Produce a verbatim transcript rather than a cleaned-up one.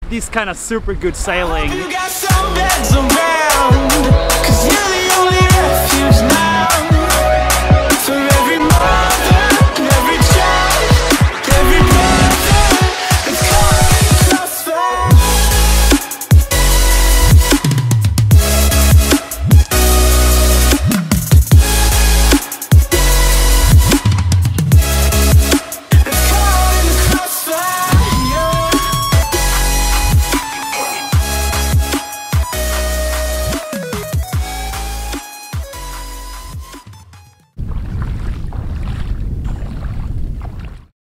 this kind of super good sailing. You got some beds around, 'cause you're the